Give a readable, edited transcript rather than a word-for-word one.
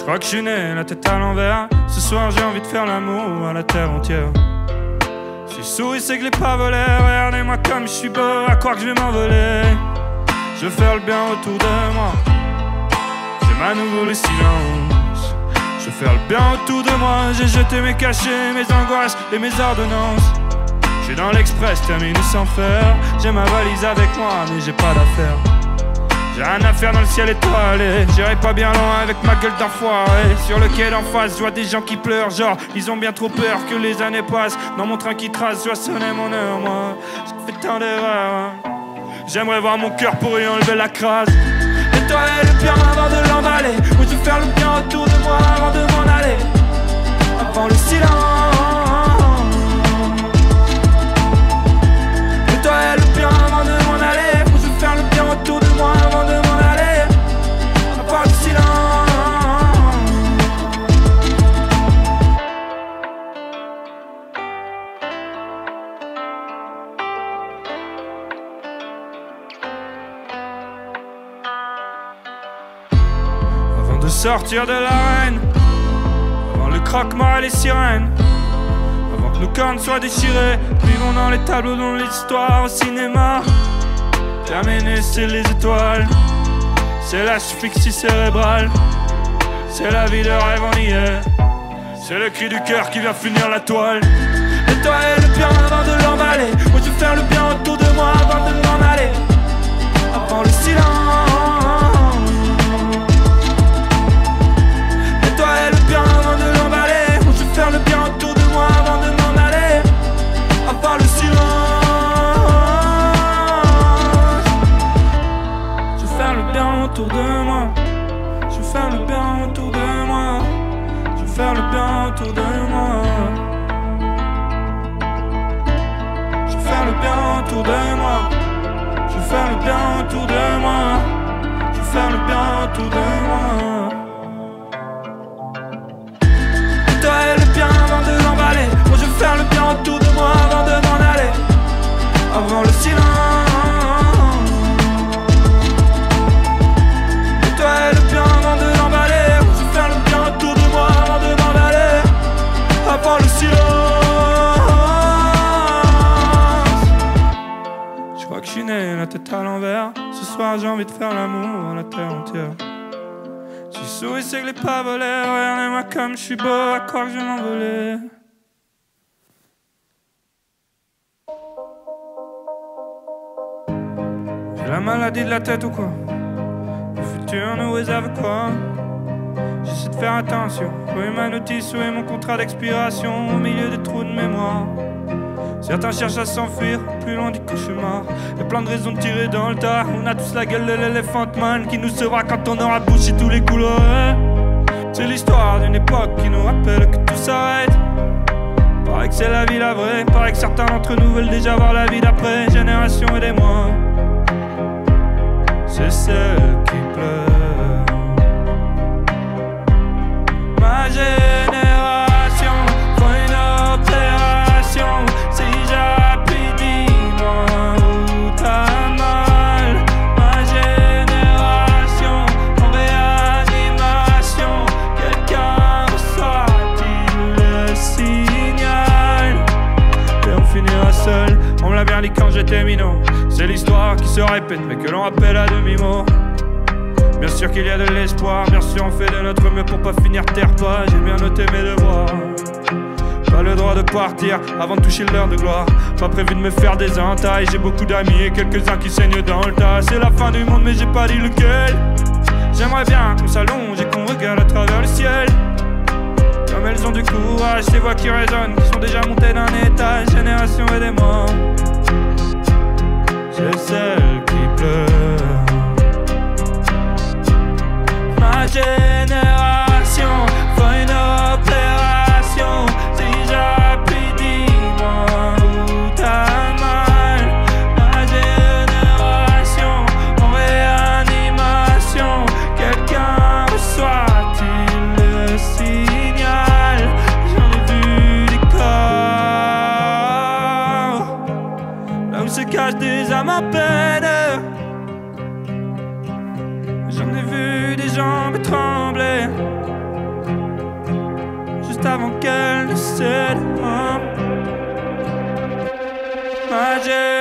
Je crois que je suis né la tête à l'envers. Ce soir j'ai envie de faire l'amour à la terre entière. Si souris c'est que les pas volés. Regardez-moi comme je suis beau, à croire que je vais m'envoler. Je veux faire le bien autour de moi. J'aime à nouveau le silence. Je veux faire le bien autour de moi. J'ai jeté mes cachets, mes angoisses et mes ordonnances. Je suis dans l'express, terminé sans faire. J'ai ma valise avec moi, mais j'ai pas d'affaires. J'ai rien à faire dans le ciel étoilé. J'irai pas bien loin avec ma gueule d'enfoiré. Sur le quai d'en face, je vois des gens qui pleurent. Genre, ils ont bien trop peur que les années passent. Dans mon train qui trace, je vois sonner mon heure, moi. J'ai fait tant d'erreurs. J'aimerais voir mon cœur pour y enlever la crasse. Nettoyer le bien avant de l'emballer. Ou je veux faire le bien autour de moi avant de m'en aller. Avant le silence. Nettoyer le bien avant de m'en aller. Ou je veux faire le bien autour de moi avant de m'en aller. Avant le silence. Sortir de l'arène, avant le croque-mort et les sirènes, avant que nos cornes soient déchirées. Vivons dans les tableaux, dans l'histoire au cinéma. Terminé, c'est les étoiles, c'est l'asphyxie cérébrale, c'est la vie de rêve, on y est. C'est le cri du cœur qui vient finir la toile. Nettoyer le bien avant de l'emballer. Moi je veux faire le bien autour de moi avant de m'en aller. Avant le silence. Le bien avant de l'emballer. Ou je veux faire le bien autour de moi avant de m'en aller. Avant le silence. Je veux faire le bien autour de moi. Je veux faire le bien autour de moi. Je veux faire le bien autour de moi. Je veux faire le bien autour de moi. Je veux faire le bien autour de moi. Je veux faire le bien autour de moi. Le bien avant de l'emballer. Moi je veux faire le bien autour de moi avant de m'en aller. Avant le silence. Et toi et le bien avant de l'emballer. Moi je veux faire le bien autour de moi avant de m'en aller. Avant le silence. Je crois que je suis né la tête à l'envers. Ce soir j'ai envie de faire l'amour à la terre entière. Si souris c'est que les pas volés. Regardez-moi comme je suis beau, à croire que je vais m'envoler. J'ai la maladie de la tête ou quoi? Le futur nous réserve quoi? J'essaie de faire attention. Où est ma notice, où est mon contrat d'expiration? Au milieu des trous de mémoire. Certains cherchent à s'enfuir, plus loin du cauchemar. Y'a plein de raisons de tirer dans le tas. On a tous la gueule de l'Elephant Man qui nous sauvera quand on aura bouché tous les couloirs. C'est l'histoire d'une époque qui nous rappelle que tout s'arrête. Paraît que c'est la vie la vraie. Paraît que certains d'entre nous veulent déjà voir la vie d'après. Génération, aidez-moi. C'est celle qui pleure. Ma génération faut une opération. Si j'appuie, dis-moi où t'as mal. Ma génération en réanimation. Quelqu'un reçoit-il le signal? Et on finira seul. On me l'a bien dit quand j'étais minot. C'est l'histoire qui se répète mais que l'on rappelle à demi-mot. Bien sûr qu'il y a de l'espoir. Bien sûr on fait de notre mieux pour pas finir terre-toi. J'ai bien noté mes devoirs. Pas le droit de partir avant de toucher l'heure de gloire. Pas prévu de me faire des entailles. J'ai beaucoup d'amis et quelques-uns qui saignent dans le tas. C'est la fin du monde mais j'ai pas dit lequel. J'aimerais bien qu'on s'allonge et qu'on regarde à travers le ciel. Comme elles ont du courage, ces voix qui résonnent, qui sont déjà montées d'un étage. Génération, aidez-moi. C'est celle qui pleure. Ma génération faut une opération. Si j'appuie, dis-moi où t'as mal. Ma génération en réanimation. Quelqu'un reçoit-il le signal? J'en ai vu des corps là où se cachent des âmes à peine. J'en ai vu des jambes trembler juste avant qu'elle ne cède. Ma